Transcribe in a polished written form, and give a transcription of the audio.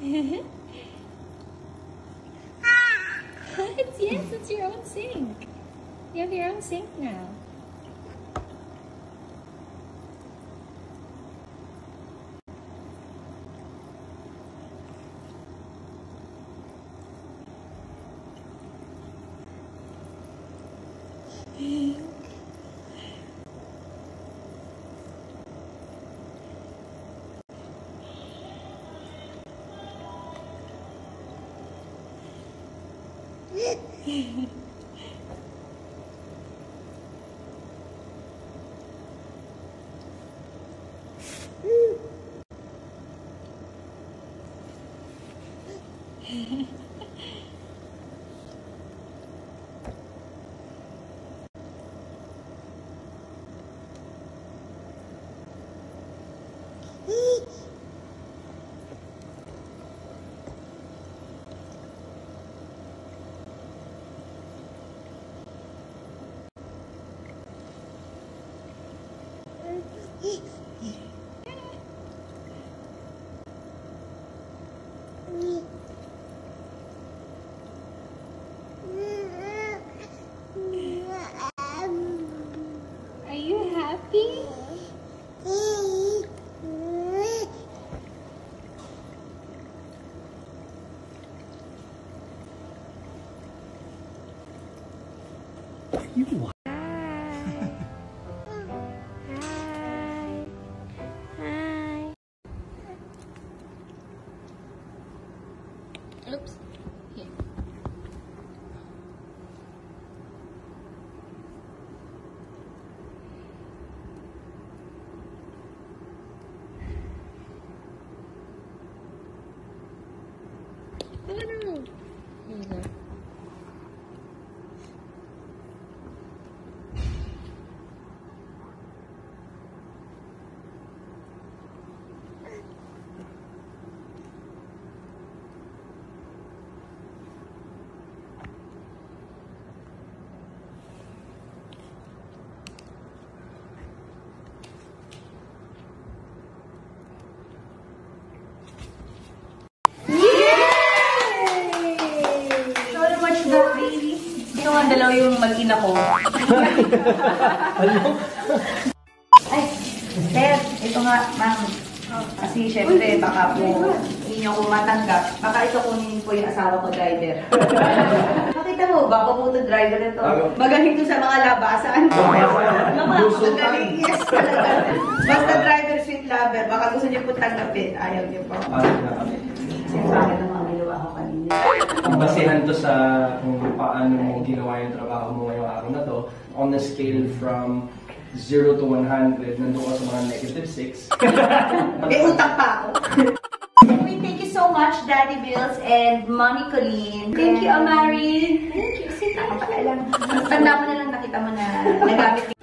Yes, it's your own sink. You have your own sink now. Are you happy? You what? Oops. Here. Oh no. Here you go. Ang dalawa yung mag-ina ko. Ay, sir, ito nga, ma'am. Kasi syempre, baka po hindi nyo ko matanggap. Baka ito kunin po yung asawa ko, driver. Makita mo ba, papunta driver nito? Magaling to sa mga labasan. Magaling, yes talaga. Basta driver, sweet lover. Baka gusto niyo po tanggapin. Ayaw niyo po. Kasi bakit ang mga niluwa ko kanina. Basehan to sa kung paano mo ginawa yung trabaho mo ngayong araw na to. On a scale from 0 to 100, nandun ka sa mga -6. May utang pa ako. Anyway, thank you so much, Daddy Bills and Mommy Colleen. Thank you, Amari. Thank you. Nakapaalam. Tanda mo na lang, nakita mo na nagamit